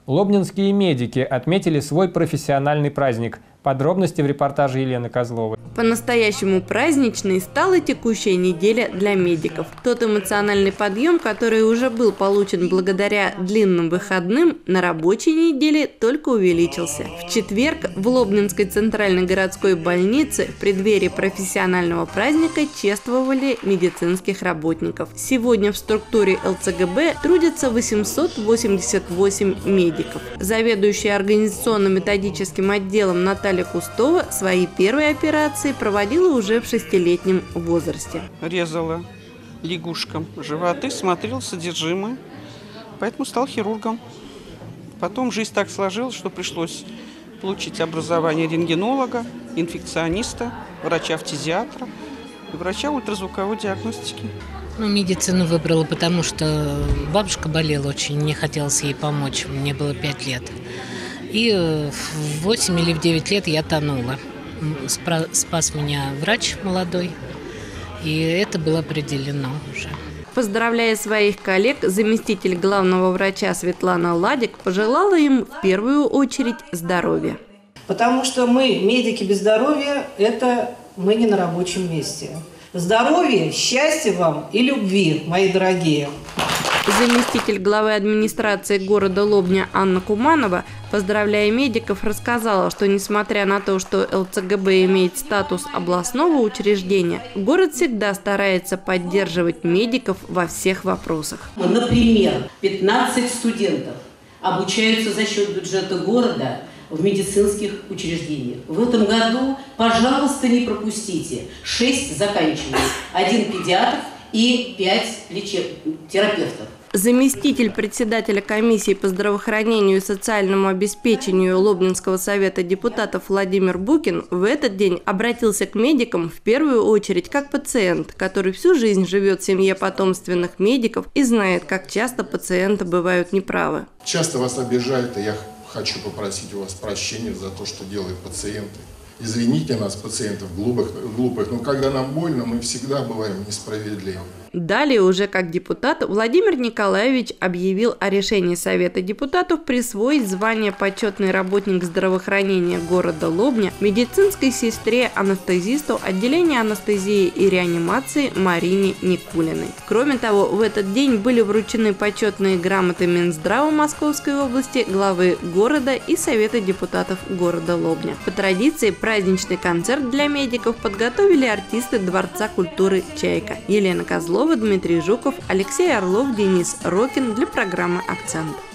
Лобнинские медики отметили свой профессиональный праздник. Подробности в репортаже Елены Козловой. По-настоящему праздничной стала текущая неделя для медиков. Тот эмоциональный подъем, который уже был получен благодаря длинным выходным, на рабочей неделе только увеличился. В четверг в Лобнинской центральной городской больнице в преддверии профессионального праздника чествовали медицинских работников. Сегодня в структуре ЛЦГБ трудятся 888 медиков. Заведующая организационно-методическим отделом Наталья Кустова свои первые операции проводила уже в 6-летнем возрасте. Резала лягушкам животы, смотрела содержимое, поэтому стал хирургом. Потом жизнь так сложилась, что пришлось получить образование рентгенолога, инфекциониста, врача-фтизиатра и врача ультразвуковой диагностики. Медицину выбрала, потому что бабушка болела очень, мне хотелось ей помочь, мне было 5 лет. И в 8 или в 9 лет я тонула. Спас меня врач молодой, и это было определено уже. Поздравляя своих коллег, заместитель главного врача Светлана Ладик пожелала им в первую очередь здоровья. Потому что мы, медики без здоровья, это мы не на рабочем месте. Здоровья, счастья вам и любви, мои дорогие. Заместитель главы администрации города Лобня Анна Куманова, поздравляя медиков, рассказала, что несмотря на то, что ЛЦГБ имеет статус областного учреждения, город всегда старается поддерживать медиков во всех вопросах. Например, 15 студентов обучаются за счет бюджета города в медицинских учреждениях. В этом году, пожалуйста, не пропустите, 6 заканчивают, 1 педиатр и 5 терапевтов. Заместитель председателя комиссии по здравоохранению и социальному обеспечению Лобнинского совета депутатов Владимир Букин в этот день обратился к медикам в первую очередь как пациент, который всю жизнь живет в семье потомственных медиков и знает, как часто пациенты бывают неправы. Часто вас обижают, и я хочу попросить у вас прощения за то, что делают пациенты. Извините нас, пациентов глупых, но когда нам больно, мы всегда бываем несправедливы. Далее уже как депутат Владимир Николаевич объявил о решении Совета депутатов присвоить звание «Почетный работник здравоохранения города Лобня» медицинской сестре-анестезисту отделения анестезии и реанимации Марине Никулиной. Кроме того, в этот день были вручены почетные грамоты Минздрава Московской области, главы города и Совета депутатов города Лобня. По традиции праздничный концерт для медиков подготовили артисты Дворца культуры «Чайка». Елена Козлова, Дмитрий Жуков, Алексей Орлов, Денис Рокин для программы «Акцент».